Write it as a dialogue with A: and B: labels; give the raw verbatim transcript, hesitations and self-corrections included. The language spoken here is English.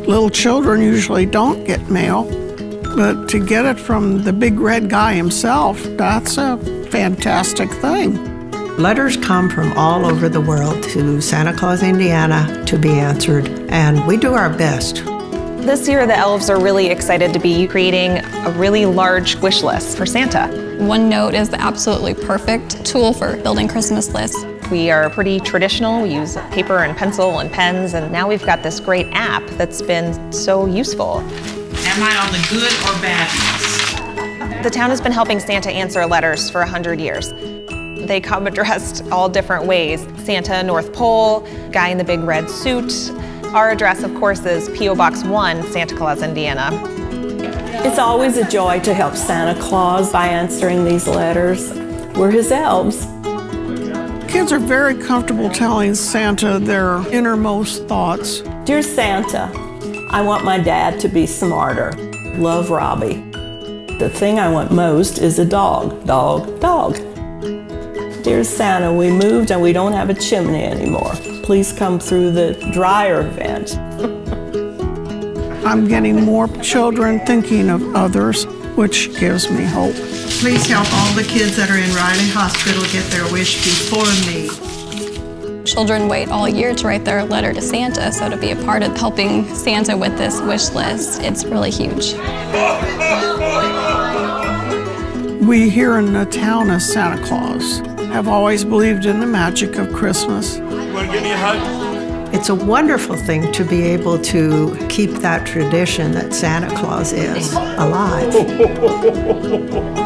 A: Little children usually don't get mail, but to get it from the big red guy himself, that's a fantastic thing.
B: Letters come from all over the world to Santa Claus, Indiana, to be answered, and we do our best.
C: This year, the Elves are really excited to be creating a really large wish list for Santa.
D: OneNote is the absolutely perfect tool for building Christmas lists.
C: We are pretty traditional. We use paper and pencil and pens, and now we've got this great app that's been so useful.
E: Am I on the good or bad list?
C: The town has been helping Santa answer letters for a hundred years. They come addressed all different ways. Santa, North Pole, guy in the big red suit. Our address, of course, is P O Box one, Santa Claus, Indiana.
F: It's always a joy to help Santa Claus by answering these letters. We're his elves.
A: Kids are very comfortable telling Santa their innermost thoughts.
F: Dear Santa, I want my dad to be smarter. Love, Robbie. The thing I want most is a dog, dog, dog. Dear Santa, we moved and we don't have a chimney anymore. Please come through the dryer vent.
A: I'm getting more children thinking of others, which gives me hope.
B: Please help all the kids that are in Riley Hospital get their wish before me.
D: Children wait all year to write their letter to Santa, so to be a part of helping Santa with this wish list, it's really huge.
A: We here in the town of Santa Claus have always believed in the magic of Christmas.
G: You want to give me a hug?
B: It's a wonderful thing to be able to keep that tradition that Santa Claus is alive.